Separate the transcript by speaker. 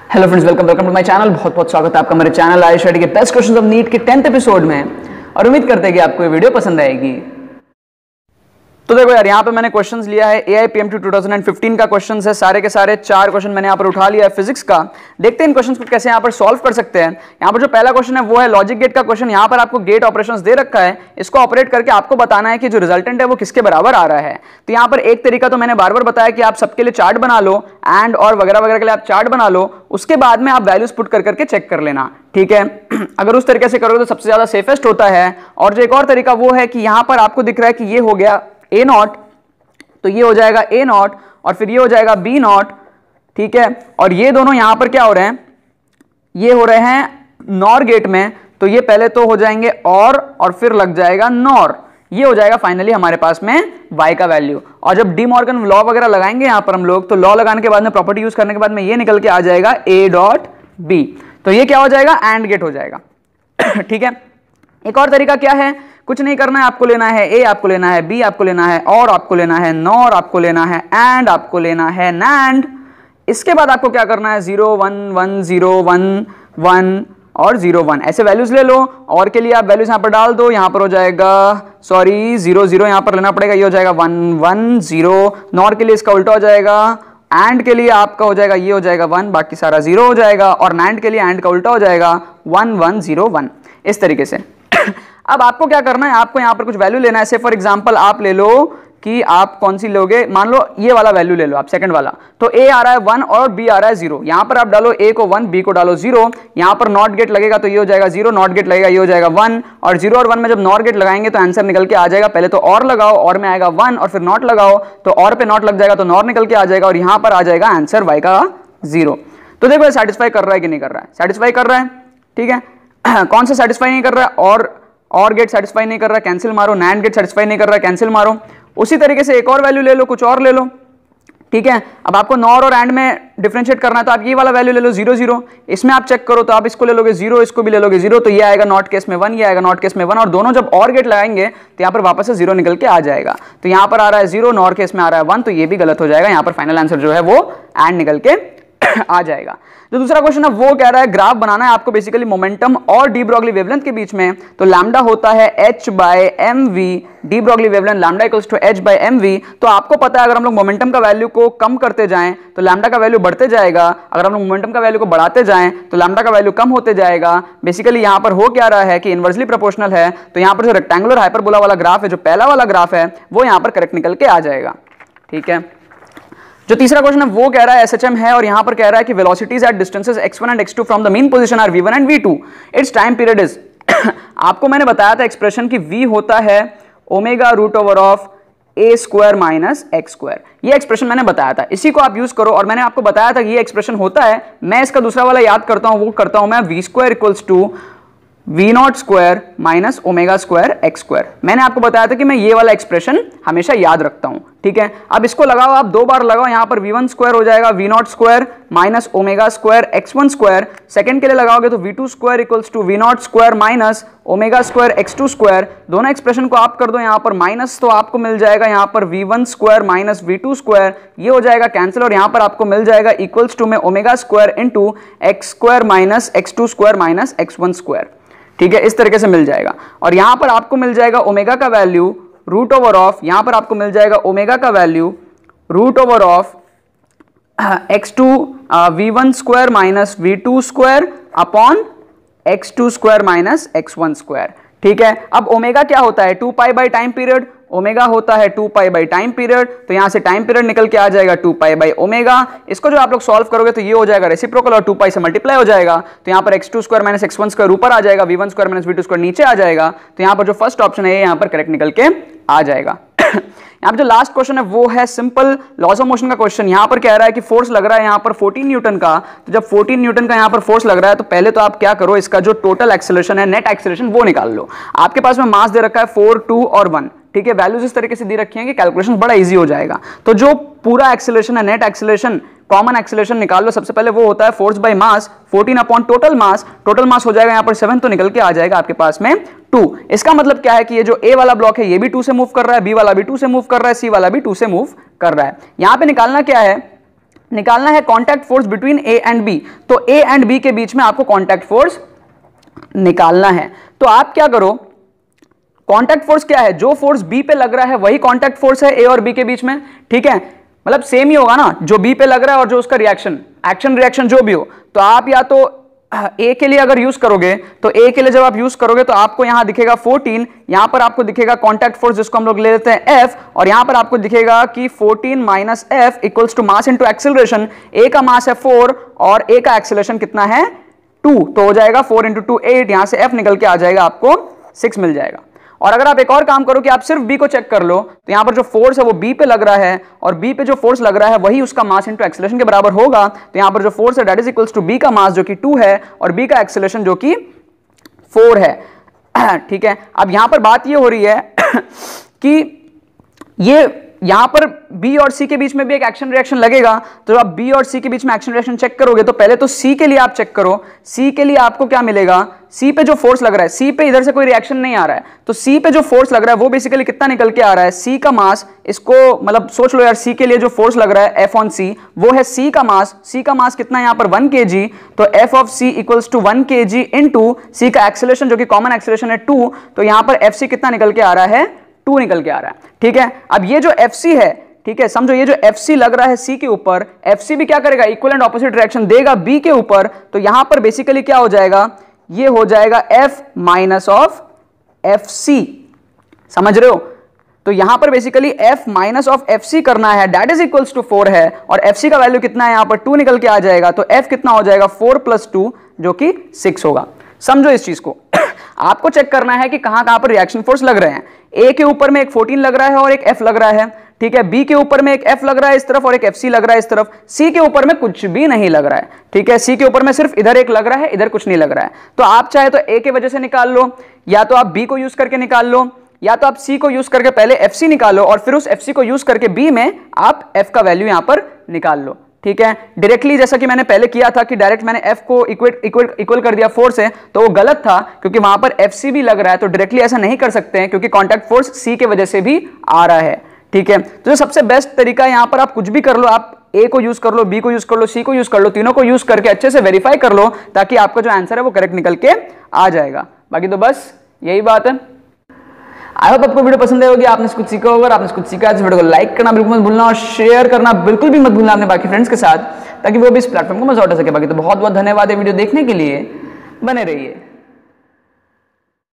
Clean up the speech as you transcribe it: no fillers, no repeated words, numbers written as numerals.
Speaker 1: Hello friends, welcome to my channel. बहुत बहुत स्वागत है आपका मेरे चैनल आयुष रेड्डी के बेस्ट क्वेश्चंस ऑफ नीट के 10th एपिसोड में। और उम्मीद करते हैं कि आपको ये वीडियो पसंद आएगी। तो देखो यार, यहाँ पे मैंने क्वेश्चंस लिया है AIPMT 2015 का क्वेश्चंस है। सारे के सारे 4 क्वेश्चन मैंने यहाँ पर उठा लिया है फिजिक्स का। देखते हैं इन क्वेश्चंस को कैसे यहाँ पर सॉल्व कर सकते हैं। यहाँ पर जो पहला क्वेश्चन है वो है लॉजिक गेट का क्वेश्चन। यहाँ पर आपको गेट ऑपरेशंस दे रखा है, इसको ऑपरेट करके आपको बताना है कि जो रिजल्टेंट है वो किसके बराबर आ रहा है। तो यहाँ पर एक तरीका तो मैंने बार बार बताया कि आप सबके लिए चार्ट बना लो, एंड और वगैरह वगैरह के लिए आप चार्ट बना लो, उसके बाद में आप वैल्यूज पुट कर करके चेक कर लेना, ठीक है। अगर उस तरीके से करोगे तो सबसे ज्यादा सेफेस्ट होता है। और जो एक और तरीका वो है कि यहाँ पर आपको दिख रहा है कि ये हो गया A0, तो ये हो जाएगा A0 और फिर ये हो जाएगा B0, ठीक है। और ये दोनों यहां पर क्या हो रहे हैं, ये हो रहे हैं नॉर गेट में, तो ये पहले तो हो जाएंगे और फिर लग जाएगा नॉर। ये हो जाएगा फाइनली हमारे पास में y का वैल्यू। और जब डी मॉर्गन लॉ वगैरह लगाएंगे यहां पर हम लोग, तो लॉ लगाने के बाद में प्रॉपर्टी यूज करने के बाद में ये निकल के आ जाएगा A.B। तो ये क्या हो जाएगा, एंड गेट हो जाएगा, ठीक है। एक और तरीका क्या है, कुछ नहीं करना है, आपको लेना है A, आपको लेना है B, आपको लेना है और, आपको लेना है नॉर, आपको लेना है एंड, आपको लेना है नैंड। इसके बाद आपको क्या करना है, 0 1 1 0 1 1 और 0 1 ऐसे वैल्यूज ले लो। और के लिए आप वैल्यूज यहां पर डाल दो, यहां पर हो जाएगा 0 0 यहां पर लेना पड़ेगा, ये हो जाएगा 1 1 0। नॉर के लिए इसका उल्टा हो जाएगा, एंड के लिए आपका हो जाएगा, ये हो जाएगा 1, बाकी सारा 0 हो जाएगा। और नैंड के लिए एंड का उल्टा हो जाएगा 1 1 0 1, इस तरीके से। अब आपको क्या करना है, आपको यहां पर कुछ वैल्यू लेना है। से फॉर एग्जांपल आप ले लो कि आप कौन सी लोगे, मान लो ये वाला वैल्यू ले लो आप, सेकंड वाला। तो A आ रहा है 1 और B आ रहा है 0। यहां पर आप डालो A को 1, B को डालो 0। यहां पर नॉट गेट लगेगा तो ये हो जाएगा 0, नॉट गेट लगेगा ये हो जाएगा 1। और 0 और 1 में जब नॉट गेट लगाएंगे तो आंसर निकल के आ जाएगा। पहले तो और लगाओ, और में आएगा 1, और फिर नॉट लगाओ तो और पे नॉट लग जाएगा तो नॉर निकल के आ जाएगा, और यहां पर आ जाएगा आंसर y का 0। तो देखो ये सेटिस्फाई कर रहा है कि नहीं कर रहा है, सेटिस्फाई कर रहा है, ठीक है। कौन सा सेटिस्फाई नहीं कर रहा है, और गेट सेटिस्फाई नहीं कर रहा, कैंसिल मारो। नैंड गेट सेटिस्फाई नहीं कर रहा, कैंसिल मारो। उसी तरीके से एक और वैल्यू ले लो, कुछ और ले लो, ठीक है। अब आपको नॉर और एंड में डिफरेंशिएट करना है तो आप ये वाला वैल्यू ले लो 0 0। इसमें आप चेक करो तो आप इसको ले लोगे 0, इसको भी ले लोगे 0, तो ये आएगा नॉट केस में 1, ये आएगा नॉट केस में 1। और दोनों जब और गेट लगाएंगे तो यहाँ पर वापस से 0 निकल के आ जाएगा। तो यहाँ पर आ रहा है 0, नॉर केस में आ रहा है 1, तो ये भी गलत हो जाएगा। यहाँ पर फाइनल आंसर जो है वो एंड निकल के आ जाएगा। जो दूसरा क्वेश्चन है वो कह रहा है ग्राफ बनाना है आपको बेसिकली मोमेंटम और डी ब्रॉगली वेवलेंथ के बीच में। तो लैम्डा होता है h/mv, de Broglie wavelength lambda equals to h/mv। तो आपको पता है अगर हम लोग मोमेंटम का वैल्यू को कम करते जाएं तो लैम्डा का वैल्यू बढ़ते जाएगा, अगर हम लोग मोमेंटम का वैल्यू को बढ़ाते जाएं तो लैम्डा का वैल्यू कम होते जाएगा। बेसिकली यहां पर हो क्या रहा है कि इनवर्सली प्रोपोर्शनल है, तो यहां पर जो रेक्टेंगुलर हाइपरबोला वाला ग्राफ है, जो पहला वाला ग्राफ है, वो यहां पर करेक्ट निकल के आ जाएगा, ठीक है। जो तीसरा क्वेश्चन है वो कह रहा है SHM है, और यहां पर कह रहा है कि velocities at distances x1 and x2 from the mean position are v1 and v2, it's time period is आपको मैंने बताया था एक्सप्रेशन की v होता है omega root over of a square minus x square. ये एक्सप्रेशन मैंने बताया था, इसी को आप यूज करो। और मैंने आपको बताया था कि ये एक्सप्रेशन होता है, मैं इसका दूसरा वाला याद करता हूं, वो करता हूं मैं v square equals to v0 square minus omega square x square. मैंने आपको बताया था कि मैं ये वाला एक्सप्रेशन हमेशा याद रखता हूं, ठीक है। अब इसको लगाओ, आप 2 बार लगाओ, यहां पर v1 स्क्वायर हो जाएगा v0 square minus omega square x1 square. Second के लिए लगाओगे तो v2 square equals to v0 square minus omega square x2 square. दोनों एक्सप्रेशन को आप कर दो यहां पर माइनस, तो आपको मिल जाएगा यहां पर v1 square minus v2 square, ये हो जाएगा कैंसिल, और यहां पर आपको मिल जाएगा इक्वल्स टू में omega square into x square minus x2 square minus x1 square, ठीक है। इस तरीके से मिल जाएगा। और यहां पर आपको मिल जाएगा ओमेगा का वैल्यू रूट ओवर ऑफ, यहां पर आपको मिल जाएगा ओमेगा का value root over of x2 v1 square minus v2 square upon x2 square minus x1 square, ठीक है। अब ओमेगा क्या होता है, 2 pi by time period, omega होता है 2 पाई बाई टाइम पीरियड, तो यहां से टाइम पीरियड निकल के आ जाएगा 2 पाई बाई ओमेगा। इसको जो आप लोग सॉल्व करोगे तो ये हो जाएगा रेसिप्रोकल और 2 पाई से मल्टीप्लाई हो जाएगा, तो यहां पर x2 square minus x1 square ऊपर आ जाएगा, v1 square minus v2 square नीचे आ जाएगा। तो यहां पर जो फर्स्ट ऑप्शन है यहां पर करेक्ट निकल के आ जाएगा। यहां पर जो लास्ट क्वेश्चन है वो है सिंपल लॉज ऑफ मोशन का क्वेश्चन। यहां पर कह रहा है कि फोर्स लग रहा है यहां पर 14 न्यूटन का। तो जब 14 न्यूटन का यहां पर फोर्स लग रहा है तो पहले तो आप क्या करो, इसका जो टोटल एक्सेलरेशन है, नेट एक्सेलरेशन, वो निकाल लो। आपके पास में मास दे रखा है 4 2 और 1, ठीक है। वैल्यूज इस तरीके से दे रखी हैं कि कैलकुलेशन बड़ा इजी हो जाएगा। तो जो पूरा एक्सेलरेशन है, नेट एक्सेलरेशन, कॉमन एक्सेलरेशन निकाल लो। सबसे पहले वो होता है force by mass 14 upon total mass. Total mass हो जाएगा यहां पर 7, तो निकल के आ जाएगा आपके पास में 2। इसका मतलब क्या है कि ये जो ए वाला ब्लॉक है ये भी 2 से मूव कर रहा है, बी वाला भी 2 से मूव कर रहा है, सी वाला भी 2 से मूव कर रहा है। यहां पे निकालना क्या है, निकालना है contact force between A and B. तो ए एंड बी के बीच में आपको कॉन्टैक्ट फोर्स निकालना है। तो आप क्या करो, कॉन्टैक्ट फोर्स क्या है, जो फोर्स बी पे लग रहा है वही कॉन्टैक्ट फोर्स है ए और बी के बीच में, ठीक है, मतलब सेम ही होगा ना, जो बी पे लग रहा है और जो उसका रिएक्शन, एक्शन रिएक्शन जो भी हो। तो आप या तो ए के लिए अगर यूज करोगे, तो ए के लिए जब आप यूज करोगे तो आपको यहां दिखेगा 14, यहां पर आपको दिखेगा कॉन्टैक्ट फोर्स जिसको हम लोग ले लेते हैं एफ, और यहां पर आपको दिखेगा कि 14 minus F equals to mass into acceleration. A का मास है 4 और ए का एक्सेलरेशन कितना है 2, तो हो जाएगा 4 इंटू 2 8, यहां से एफ निकल के आ जाएगा, आपको 6 मिल जाएगा। और अगर आप एक और काम करो कि आप सिर्फ बी को चेक कर लो, तो यहां पर जो फोर्स है वो बी पे लग रहा है और बी पे जो फोर्स लग रहा है वही उसका मास इनटू एक्सेलरेशन के बराबर होगा। तो यहां पर जो फोर्स है that is equals to B का मास जो कि 2 है और बी का एक्सेलरेशन जो कि 4 है। ठीक है, अब यहां पर बात ये हो रही है कि ये यहां पर बी और सी के बीच में भी एक एक्शन रिएक्शन लगेगा। तो जब आप बी और सी के बीच में एक्शन रिएक्शन चेक करोगे तो पहले तो सी के लिए आप चेक करो, सी के लिए आपको क्या मिलेगा, सी पे जो फोर्स लग रहा है, सी पे इधर से कोई रिएक्शन नहीं आ रहा है, तो सी पे जो फोर्स लग रहा है वो बेसिकली कितना निकल के आ रहा है, सी का मास, इसको मतलब सोच लो यार, सी के लिए जो फोर्स लग रहा है एफ ऑन सी वो है सी का मास, सी का मास कितना है यहां पर 1 kg, तो F of C equals to 1 kg into C का एक्सेलरेशन जो कि कॉमन एक्सेलरेशन है 2, तो यहां पर एफ सी कितना निकल के आ रहा है 2 निकल के आ रहा है। ठीक है, अब ये जो एफ सी है, ठीक है, समझो ये जो FC लग रहा है सी के ऊपर, FC भी क्या करेगा, इक्वल एंड ऑपोजिट रिएक्शन देगा B के ऊपर, तो यहां पर बेसिकली क्या हो जाएगा, ये हो जाएगा F माइनस ऑफ FC, समझ रहे हो। तो यहां पर basically F minus of FC करना है, दैट इज इक्वल्स टू 4 है, और FC का वैल्यू कितना है यहां पर 2 निकल के आ जाएगा, तो F कितना हो जाएगा 4 + 2 जो कि 6 होगा। समझो इस चीज को आपको चेक करना है कि कहां कहां पर रिएक्शन फोर्स लग रहे हैं। ए के ऊपर में एक 14 लग रहा है और एक F लग रहा है, ठीक है, बी के ऊपर में एक F लग रहा है इस तरफ और एक FC लग रहा है इस तरफ, सी के ऊपर में कुछ भी नहीं लग रहा है, ठीक है, सी के ऊपर में सिर्फ इधर एक लग रहा है, इधर कुछ नहीं लग रहा है। तो आप चाहे तो ए के वजह से निकाल लो, या तो आप बी को यूज करके निकाल लो, या तो आप सी को यूज करके पहले FC निकालो और फिर उस FC को यूज करके बी में आप F का वैल्यू यहां पर निकाल लो। ठीक है, डायरेक्टली जैसा कि मैंने पहले किया था कि डायरेक्ट मैंने F को इक्वल कर दिया 4 से, तो वो गलत था क्योंकि वहां पर FC भी लग रहा है, तो डायरेक्टली ऐसा नहीं कर सकते हैं क्योंकि कॉन्टैक्ट फोर्स C के वजह से भी आ रहा है। ठीक है, तो जो सबसे बेस्ट तरीका है यहां पर आप कुछ भी कर लो, आप A को यूज कर लो, B को यूज कर लो, C को यूज कर लो, तीनों को यूज करके अच्छे से वेरीफाई कर लो ताकि आपका जो आंसर है वो करेक्ट निकल के आ जाएगा। बाकी तो बस यही बात है। आई होप आपको वीडियो पसंद आई होगी, आपने कुछ सीखा होगा, आपने कुछ सीखा है तो वीडियो को लाइक करना बिल्कुल मत भूलना और शेयर करना बिल्कुल भी मत भूलना अपने बाकी फ्रेंड्स के साथ ताकि वो भी इस प्लेटफॉर्म को मजा उठा सके। बाकी तो बहुत बहुत धन्यवाद है वीडियो देखने के लिए, बने रहिए।